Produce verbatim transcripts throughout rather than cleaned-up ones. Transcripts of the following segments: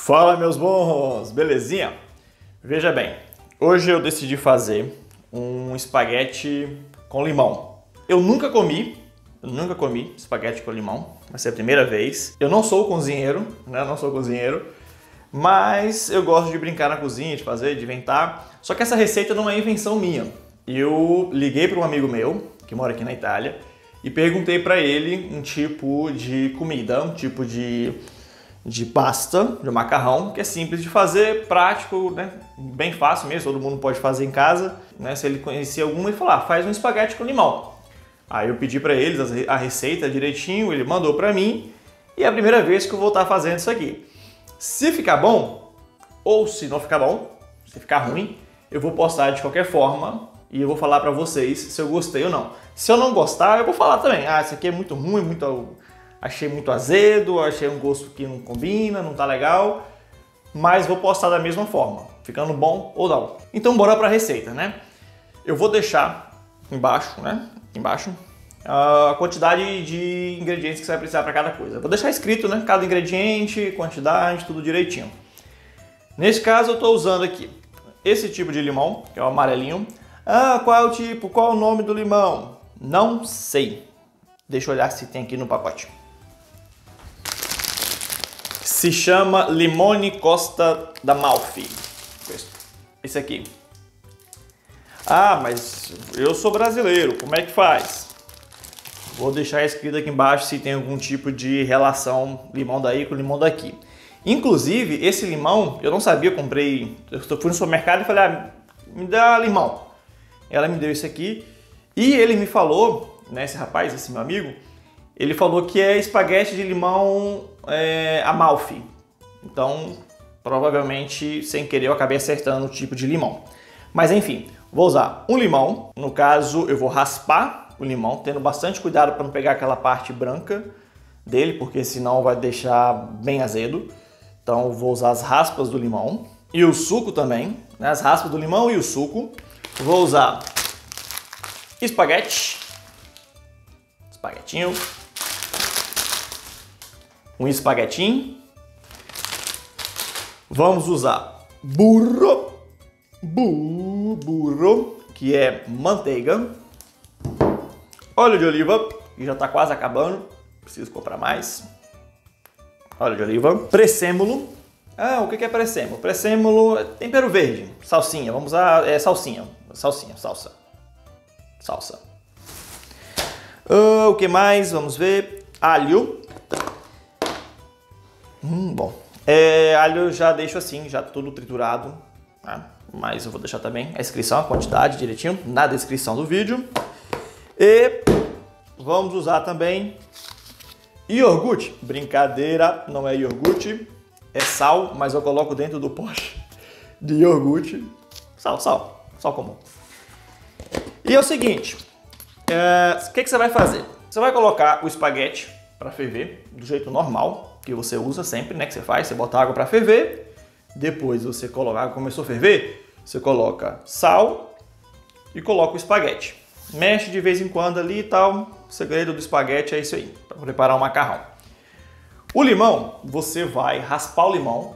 Fala, meus bons! Belezinha? Veja bem, hoje eu decidi fazer um espaguete com limão. Eu nunca comi, eu nunca comi espaguete com limão, vai ser a primeira vez. Eu não sou cozinheiro, né? Eu não sou cozinheiro, mas eu gosto de brincar na cozinha, de fazer, de inventar. Só que essa receita não é invenção minha. Eu liguei para um amigo meu, que mora aqui na Itália, e perguntei para ele um tipo de comida, um tipo de, de pasta, de macarrão, que é simples de fazer, prático, né? Bem fácil mesmo, todo mundo pode fazer em casa. Né? Se ele conhecia alguma, ele falou, ah, faz um espaguete com limão. Aí eu pedi para eles a receita direitinho, ele mandou para mim, e é a primeira vez que eu vou estar fazendo isso aqui. Se ficar bom, ou se não ficar bom, se ficar ruim, eu vou postar de qualquer forma e eu vou falar para vocês se eu gostei ou não. Se eu não gostar, eu vou falar também. Ah, isso aqui é muito ruim, muito, achei muito azedo, achei um gosto que não combina, não tá legal. Mas vou postar da mesma forma, ficando bom ou não. Então bora para a receita, né? Eu vou deixar embaixo, né? Embaixo a quantidade de ingredientes que você vai precisar para cada coisa. Eu vou deixar escrito, né? Cada ingrediente, quantidade, tudo direitinho. Nesse caso eu estou usando aqui esse tipo de limão, que é o amarelinho. Ah, qual é o tipo? Qual é o nome do limão? Não sei. Deixa eu olhar se tem aqui no pacote. Se chama Limone Costa d'Amalfi. Esse aqui. Ah, mas eu sou brasileiro, como é que faz? Vou deixar escrito aqui embaixo se tem algum tipo de relação limão daí com limão daqui. Inclusive, esse limão, eu não sabia, eu comprei, eu fui no supermercado e falei, ah, me dá limão. Ela me deu esse aqui e ele me falou, né, esse rapaz, esse meu amigo, ele falou que é espaguete de limão é, Amalfi. Então, provavelmente, sem querer, eu acabei acertando o tipo de limão. Mas enfim, vou usar um limão, no caso eu vou raspar o limão, tendo bastante cuidado para não pegar aquela parte branca dele, porque senão vai deixar bem azedo. Então eu vou usar as raspas do limão e o suco também, né? As raspas do limão e o suco. Vou usar espaguete, espaguetinho, um espaguetinho. Vamos usar burro, burro, burro, que é manteiga, óleo de oliva, que já está quase acabando, preciso comprar mais. Óleo de oliva, pressêmulo. Ah, o que é pressêmulo? Pressêmulo é tempero verde, salsinha, vamos usar é, salsinha, salsinha, salsa, salsa. Uh, o que mais? Vamos ver. Alho. Hum, bom. É, alho eu já deixo assim, já tudo triturado, tá? Mas eu vou deixar também a inscrição, a quantidade direitinho na descrição do vídeo. E vamos usar também iogurte. Brincadeira, não é iogurte, é sal, mas eu coloco dentro do pote de iogurte. Sal, sal, sal comum. E é o seguinte, é, o que, que você vai fazer? Você vai colocar o espaguete para ferver do jeito normal, que você usa sempre, né? Que você faz, você bota água para ferver, depois você coloca, a água começou a ferver, você coloca sal e coloca o espaguete. Mexe de vez em quando ali e tal. O segredo do espaguete é isso aí, para preparar o macarrão. O limão, você vai raspar o limão.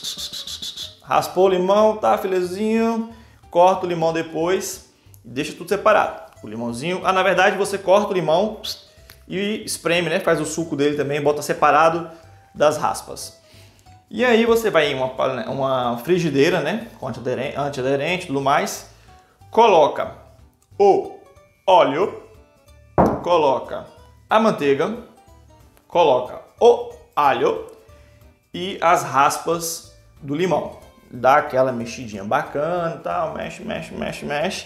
Raspou o limão, tá, filezinho. Corta o limão depois e deixa tudo separado. O limãozinho, ah, na verdade você corta o limão e espreme, né? Faz o suco dele também, bota separado das raspas. E aí você vai em uma, uma frigideira, né? Com antiaderente, antiaderente e tudo mais. Coloca o óleo, coloca a manteiga, coloca o alho e as raspas do limão. Dá aquela mexidinha bacana e tal, mexe, mexe, mexe, mexe.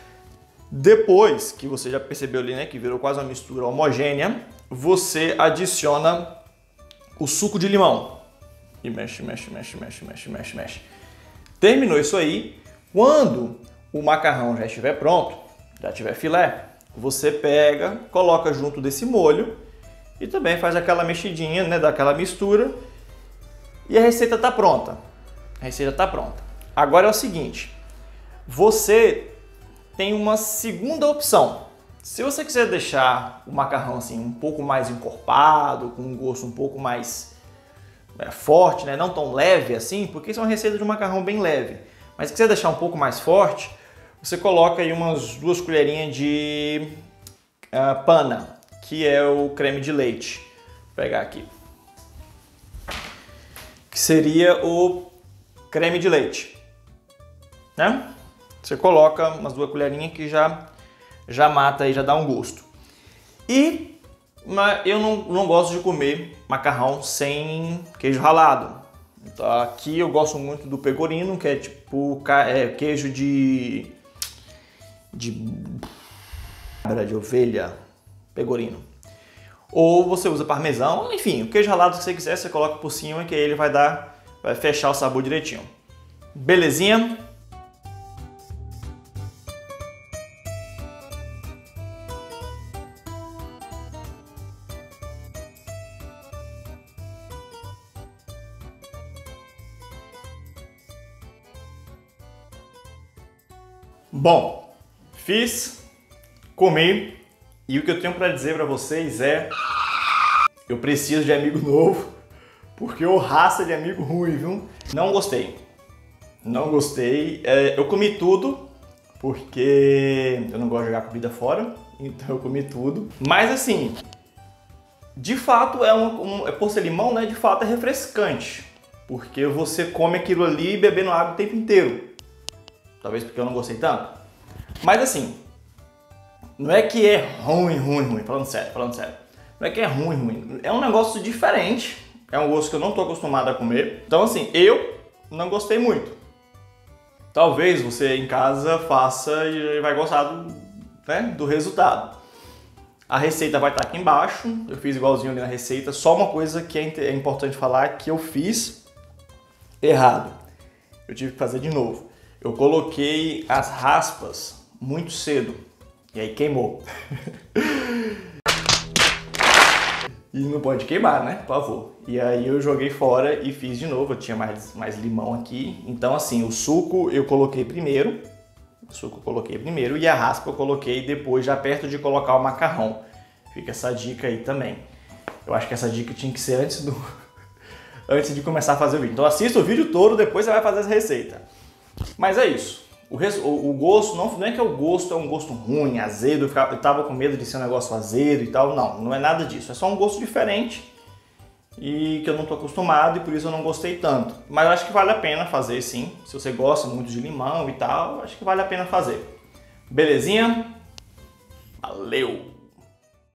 Depois que você já percebeu ali, né, que virou quase uma mistura homogênea, você adiciona o suco de limão. E mexe, mexe, mexe, mexe, mexe, mexe, mexe. Terminou isso aí. Quando o macarrão já estiver pronto, já tiver filé, você pega, coloca junto desse molho e também faz aquela mexidinha, né, daquela mistura e a receita está pronta. A receita está pronta. Agora é o seguinte, você tem uma segunda opção. Se você quiser deixar o macarrão assim um pouco mais encorpado, com um gosto um pouco mais é, forte, né? Não tão leve assim, porque isso é uma receita de um macarrão bem leve. Mas se quiser deixar um pouco mais forte, você coloca aí umas duas colherinhas de uh, panna, que é o creme de leite. Vou pegar aqui. Que seria o creme de leite, né? Você coloca umas duas colherinhas que já, já mata e já dá um gosto. E mas eu não, não gosto de comer macarrão sem queijo ralado. Então, aqui eu gosto muito do pecorino, que é tipo é, queijo de, de, de ovelha, pecorino. Ou você usa parmesão, enfim, o queijo ralado que você quiser, você coloca por cima, que aí ele vai dar, vai fechar o sabor direitinho. Belezinha? Bom, fiz, comi, e o que eu tenho para dizer para vocês é: eu preciso de amigo novo, porque o raça de amigo ruim, viu? Não gostei. Não gostei. É, eu comi tudo, porque eu não gosto de jogar comida fora, então eu comi tudo. Mas assim, de fato, é um, um, é por ser limão, né? De fato é refrescante, porque você come aquilo ali bebendo água o tempo inteiro. Talvez porque eu não gostei tanto. Mas assim, não é que é ruim, ruim, ruim. Falando sério, falando sério. Não é que é ruim, ruim. É um negócio diferente. É um gosto que eu não estou acostumado a comer. Então assim, eu não gostei muito. Talvez você em casa faça e vai gostar do, né, do resultado. A receita vai estar aqui embaixo. Eu fiz igualzinho ali na receita. Só uma coisa que é importante falar, que eu fiz errado. Eu tive que fazer de novo. Eu coloquei as raspas muito cedo e aí queimou. E não pode queimar, né? Por favor. E aí eu joguei fora e fiz de novo. Eu tinha mais, mais limão aqui. Então assim, o suco eu coloquei primeiro. O suco eu coloquei primeiro e a raspa eu coloquei depois, já perto de colocar o macarrão. Fica essa dica aí também. Eu acho que essa dica tinha que ser antes do... antes de começar a fazer o vídeo. Então assista o vídeo todo, depois você vai fazer essa receita. Mas é isso. O, res... o gosto, não, não é que o gosto é um gosto ruim, azedo, eu, ficava, eu tava com medo de ser um negócio azedo e tal. Não, não é nada disso. É só um gosto diferente e que eu não tô acostumado e por isso eu não gostei tanto. Mas eu acho que vale a pena fazer sim. Se você gosta muito de limão e tal, acho que vale a pena fazer. Belezinha? Valeu!